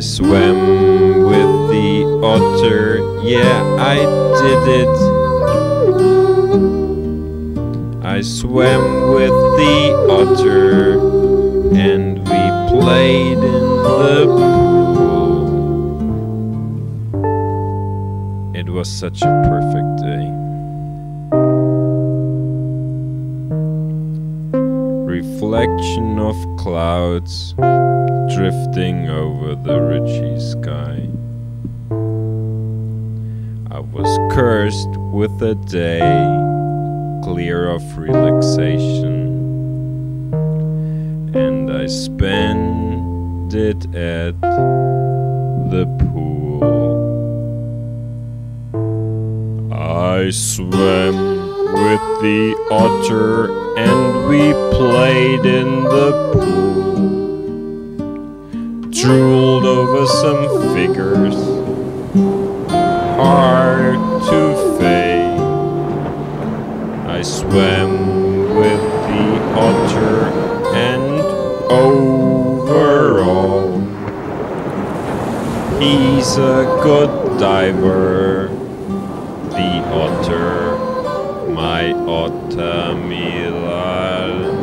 swam with the otter, yeah, I did it. I swam with the otter, and we played in the pool. It was such a perfect day. Reflection of clouds drifting over the ridgy sky. I was cursed with a day clear of relaxation, and I spent it at the pool. I swam with the otter, and we played in the pool. Drooled over some figures, hard to fade. I swam with the otter, and overall, he's a good diver, the otter, my otter Milal.